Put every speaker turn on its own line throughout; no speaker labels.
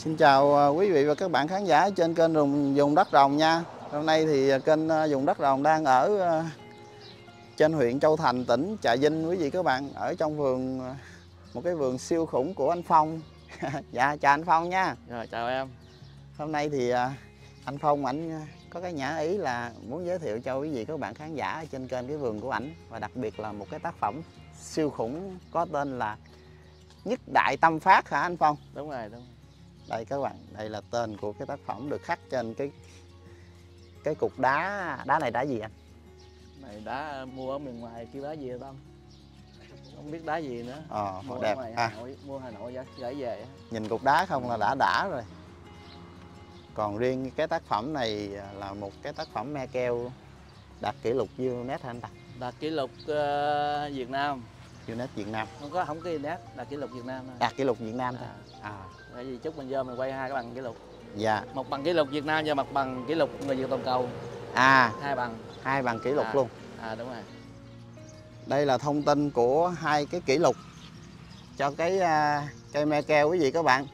Xin chào quý vị và các bạn khán giả trên kênh Dùng Đất Rồng nha. Hôm nay thì kênh Dùng Đất Rồng đang ở trên huyện Châu Thành, tỉnh Trà Vinh quý vị các bạn, ở trong vườn, một cái vườn siêu khủng của anh Phong. Dạ chào anh Phong nha.
Rồi chào em.
Hôm nay thì anh Phong ảnh có cái nhã ý là muốn giới thiệu cho quý vị các bạn khán giả ở trên kênh cái vườn của ảnh, và đặc biệt là một cái tác phẩm siêu khủng có tên là Nhất Đại Tâm Phát hả anh Phong?
Đúng rồi, đúng.
Đây các bạn, đây là tên của cái tác phẩm được khắc trên cái cục đá. Đá này đá gì anh?
Này đá mua ở miền ngoài kêu đá gì vậy Đông? Không biết đá gì nữa.
Mua đẹp
ngoài
ha.
Hà Nội, mua Hà Nội gửi về.
Nhìn cục đá không là đã rồi. Còn riêng cái tác phẩm này là một cái tác phẩm me keo đạt kỷ lục Guinness hả anh ta?
Đạt kỷ lục Việt Nam.
Guinness Việt Nam.
Không có Guinness, đạt kỷ lục Việt Nam thôi.
Đạt kỷ lục Việt Nam thôi.
Tại vì chút mình vô mình quay hai cái bằng kỷ lục.
Dạ.
Một bằng kỷ lục Việt Nam và một bằng kỷ lục người Việt toàn cầu. Hai bằng
kỷ lục luôn.
Đúng rồi.
Đây là thông tin của hai cái kỷ lục cho cái cây me keo quý vị các bạn.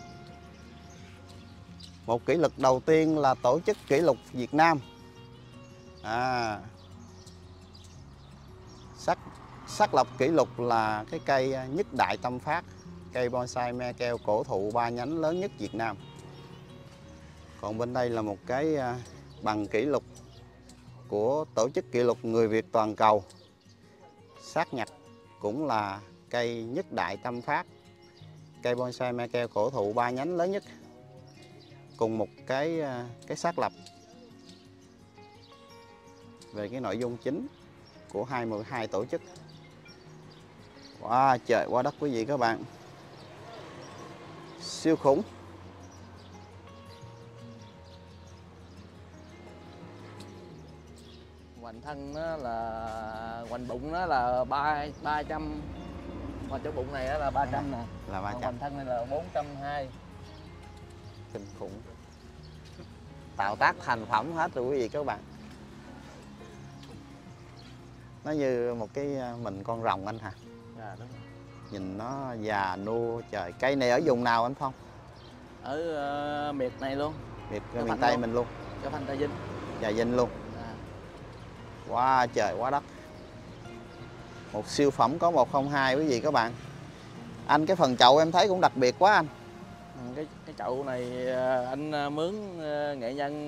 Một kỷ lục đầu tiên là tổ chức kỷ lục Việt Nam. Xác lập kỷ lục là cái cây Nhất Đại Tâm Phát, cây bonsai me keo cổ thụ 3 nhánh lớn nhất Việt Nam. Còn bên đây là một cái bằng kỷ lục của tổ chức kỷ lục người Việt toàn cầu, xác nhập cũng là cây Nhất Đại Tâm Phát, cây bonsai me keo cổ thụ 3 nhánh lớn nhất, cùng một cái xác lập về cái nội dung chính của 22 tổ chức. Wow, trời quá đất quý vị các bạn, siêu khủng.
Hoành thân nó là, hoành bụng nó là 300, hoành chỗ bụng này là 300 nè,
là 300.
hoành thân này là 420.
Kinh khủng. Tạo tác thành phẩm hết rồi quý vị các bạn. Nó như một cái mình con rồng anh hả?
Đúng rồi.
Nhìn nó già nua. Trời, cây này ở vùng nào anh Phong?
Ở miệt này luôn.
Miệt miền Tây luôn. Mình luôn.
Cho Thành Trà Vinh.
Trà Vinh luôn. Wow, trời quá đất. Một siêu phẩm có 102 quý vị các bạn. Anh, cái phần chậu em thấy cũng đặc biệt quá anh.
Cái chậu này anh mướn nghệ nhân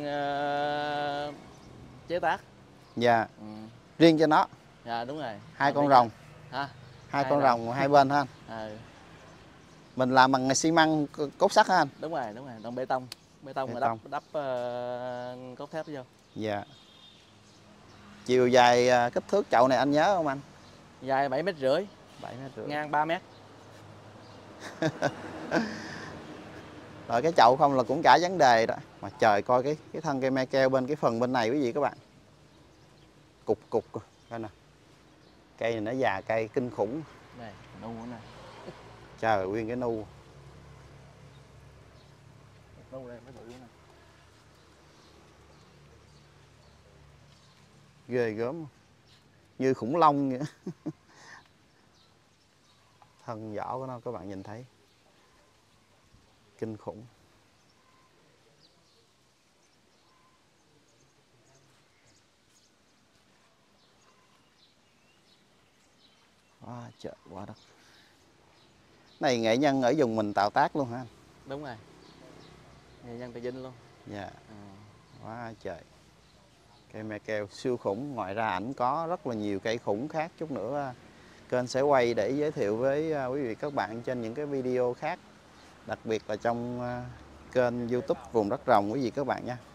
chế tác.
Dạ. Riêng cho nó.
Dạ đúng rồi.
Hai con rồng. Hai con rồng hai bên ha anh. Mình làm bằng xi măng cốt sắt ha anh.
Đúng rồi, bằng bê tông rồi đắp cốt thép vô.
Dạ. Chiều dài kích thước chậu này anh nhớ không anh?
Dài 7,5 m, ngang 3 m.
Rồi cái chậu không là cũng cả vấn đề đó. Mà trời, coi cái thân cây me keo bên cái phần bên này quý vị các bạn. Cục coi nè. Cây này nó già, cây kinh khủng.
Đây, nu nữa nè.
Trời, nguyên cái nu.
Nu đây, mới bự nè.
Ghê gớm. Như khủng long vậy. Thân vỏ của nó các bạn nhìn thấy. Kinh khủng. Trời quá đất. Này nghệ nhân ở vùng mình tạo tác luôn hả anh?
Đúng rồi. Nghệ nhân Trà Vinh luôn.
Dạ. Quá trời. Cây me keo siêu khủng. Ngoài ra ảnh có rất là nhiều cây khủng khác. Chút nữa kênh sẽ quay để giới thiệu với quý vị các bạn trên những cái video khác, đặc biệt là trong kênh YouTube Vùng Đất Rồng quý vị các bạn nha.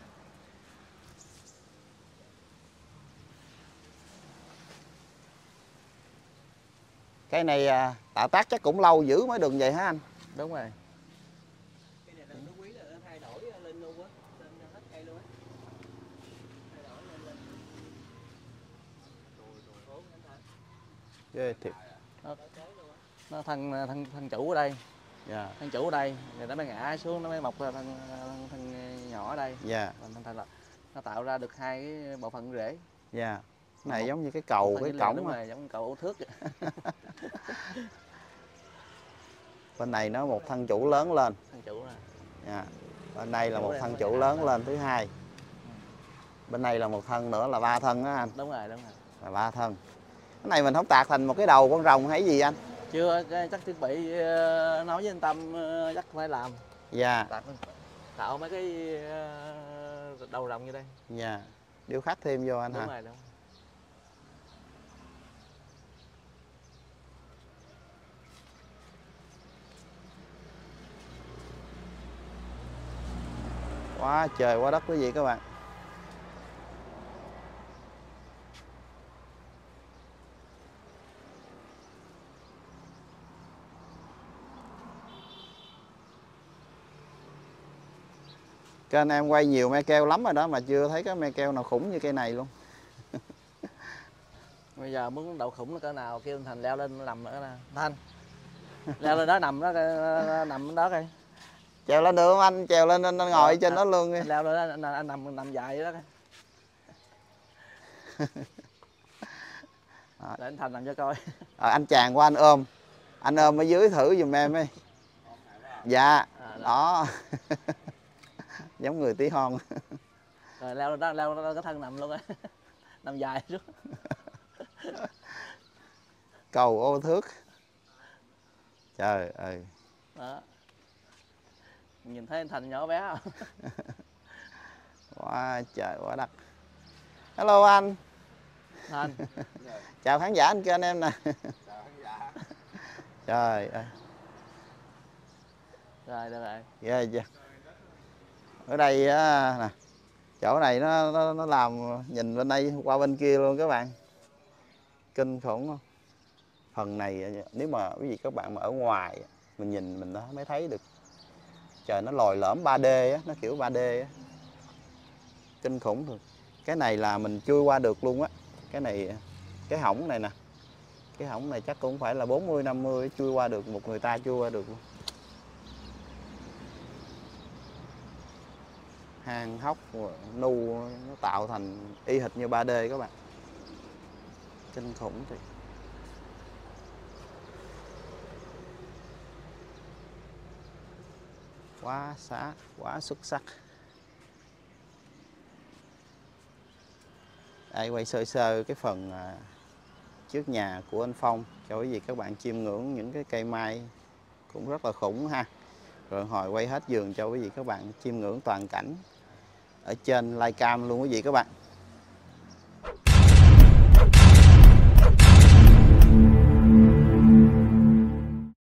Cây này tạo tác chắc cũng lâu dữ mới được vậy hả anh?
Đúng rồi.
Cây này nó quý là nó thay đổi lên luôn á, lên hết cây luôn á. Thay đổi lên.
Ghê thiệt.
Nó thân chủ ở đây.
Dạ.
Thân chủ ở đây, rồi nó mới ngã xuống, nó mới mọc ra thân nhỏ ở đây.
Dạ.
Nó tạo ra được hai cái bộ phận rễ.
Dạ. Này giống như cái cầu, cái cổng.
Đúng rồi, giống cầu ô thước vậy.
Bên này nó một thân chủ lớn lên.
Thân chủ nè.
Dạ. Bên đây là
Chủ
một
đây
thân
nó
chủ
dài
lớn
hơn.
lên thứ hai. Bên đây là một thân nữa là 3 thân đó anh.
Đúng rồi, đúng rồi.
Là 3 thân. Cái này mình không tạc thành một cái đầu con rồng hay gì anh?
Chưa, chắc thiết bị nói với anh Tâm chắc phải làm.
Dạ.
Tạo mấy cái đầu rồng như đây.
Dạ. Điêu khắc thêm vô anh
Đúng
hả?
rồi, đúng.
Quá trời quá đất quý vị các bạn. Kênh em quay nhiều me keo lắm rồi đó mà chưa thấy cái me keo nào khủng như cây này luôn.
Bây giờ muốn đậu khủng nó cỡ nào kêu anh Thành leo lên nó nằm nữa nè. Thành leo lên đó nằm đó, nằm đó coi.
Trèo lên được không anh? Trèo lên anh ngồi trên đó luôn đi.
Anh leo lên đó, anh nằm dài đó coi. Để anh Thành làm cho coi.
Anh chàng qua anh ôm. Anh ôm ở dưới thử giùm em đi. Dạ. Đó. Giống người tí hon.
Rồi leo lên cái thân nằm luôn á. Nằm dài xuống.
Cầu ô thước. Trời ơi.
Đó. Nhìn thấy anh Thành nhỏ bé không?
Quá trời quá đất. Hello anh.
Thành.
Chào khán giả anh kênh em nè.
Chào khán giả.
Trời ơi.
Rồi được rồi.
Yeah, yeah. Ở đây á nè. Chỗ này nó làm nhìn bên đây qua bên kia luôn các bạn. Kinh khủng không? Phần này nếu mà quý vị các bạn mà ở ngoài mình nhìn mình nó mới thấy được. Trời nó lồi lõm 3D á, nó kiểu 3D á. Kinh khủng thôi. Cái này là mình chui qua được luôn á. Cái này cái hõng này nè. Cái hõng này chắc cũng phải là 40 50 chui qua được, một người ta chui qua được luôn. Hang hốc nu nó tạo thành y hệt như 3D các bạn. Kinh khủng thì. Quá xá, quá xuất sắc. Đây quay sơ sơ cái phần trước nhà của anh Phong cho quý vị các bạn chiêm ngưỡng những cái cây mai cũng rất là khủng ha. Rồi hồi quay hết vườn cho quý vị các bạn chiêm ngưỡng toàn cảnh ở trên livecam luôn quý vị các bạn.